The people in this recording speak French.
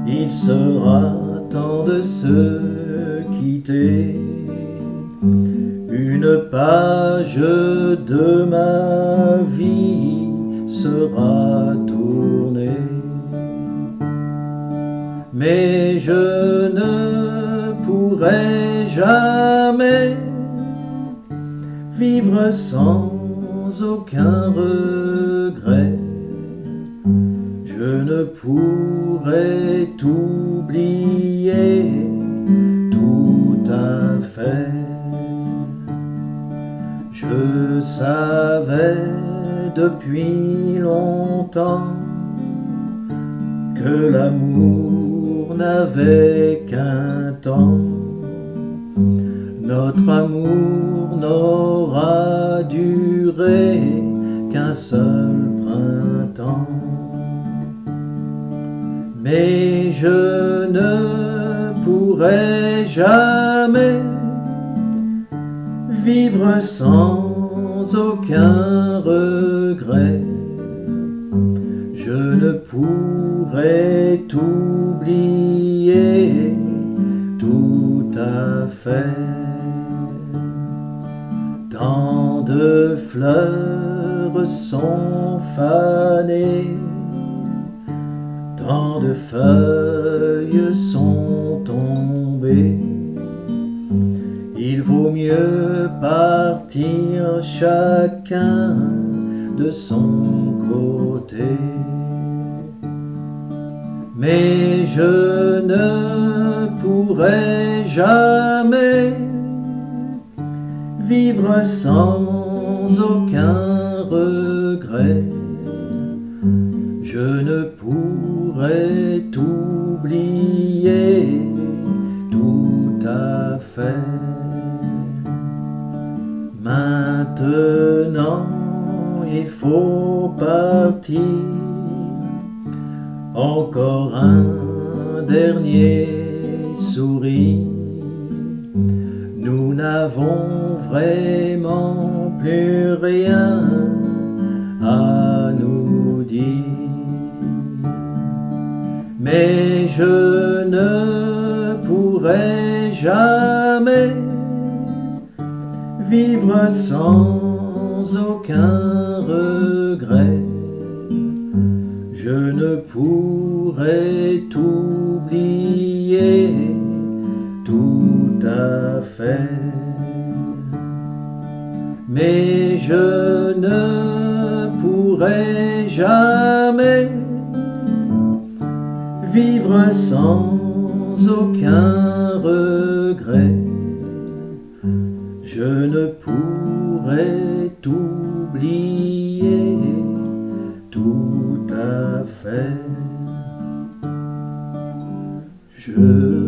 il sera temps de se quitter. Une page de ma vie sera tournée, mais je ne pourrai jamais vivre sans aucun regret. Je ne pourrai t'oublier tout à fait. Je savais depuis longtemps que l'amour n'avait qu'un temps. Notre amour n'aura duré qu'un seul printemps. Mais je ne pourrai jamais vivre sans aucun regret. Je ne pourrai t'oublier tout à fait. Tant de fleurs sont fanées, tant de feuilles sont tombées. Il vaut mieux partir chacun de son côté. Mais je ne pourrai jamais vivre sans aucun regret. Je ne pourrai t'oublier tout à fait. Maintenant, il faut partir. Encore un dernier sourire. Nous n'avons vraiment plus rien à nous dire. Mais je ne pourrai jamais vivre sans aucun regret. Je ne pourrai t'oublier tout à fait. Mais je ne pourrai jamais vivre sans aucun regret. Je ne pourrai t'oublier tout à fait. Je